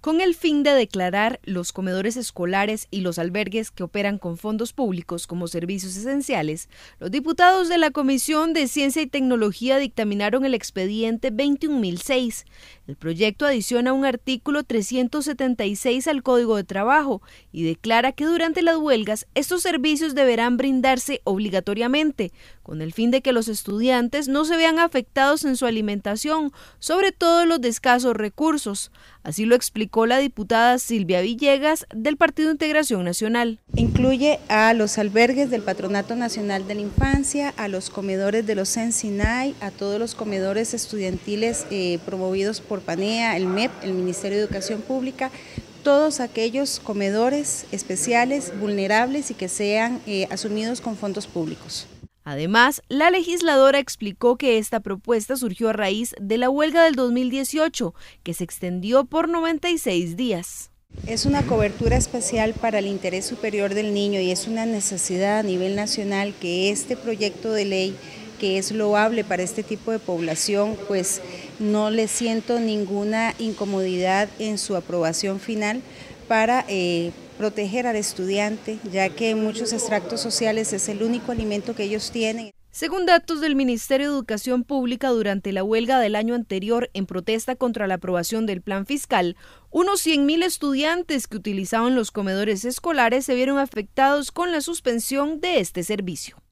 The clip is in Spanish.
Con el fin de declarar los comedores escolares y los albergues que operan con fondos públicos como servicios esenciales, los diputados de la Comisión de Ciencia y Tecnología dictaminaron el expediente 21.006. El proyecto adiciona un artículo 376 al Código de Trabajo y declara que durante las huelgas estos servicios deberán brindarse obligatoriamente, con el fin de que los estudiantes no se vean afectados en su alimentación, sobre todo los de escasos recursos. Así lo explicó la diputada Silvia Villegas del Partido Integración Nacional. Incluye a los albergues del Patronato Nacional de la Infancia, a los comedores de los CENSINAI, a todos los comedores estudiantiles promovidos por PANEA, el MEP, el Ministerio de Educación Pública, todos aquellos comedores especiales, vulnerables y que sean asumidos con fondos públicos. Además, la legisladora explicó que esta propuesta surgió a raíz de la huelga del 2018, que se extendió por 96 días. Es una cobertura especial para el interés superior del niño y es una necesidad a nivel nacional que este proyecto de ley, que es loable para este tipo de población, pues no le siento ninguna incomodidad en su aprobación final para proteger al estudiante, ya que en muchos extractos sociales es el único alimento que ellos tienen. Según datos del Ministerio de Educación Pública, durante la huelga del año anterior en protesta contra la aprobación del plan fiscal, unos 100.000 estudiantes que utilizaban los comedores escolares se vieron afectados con la suspensión de este servicio.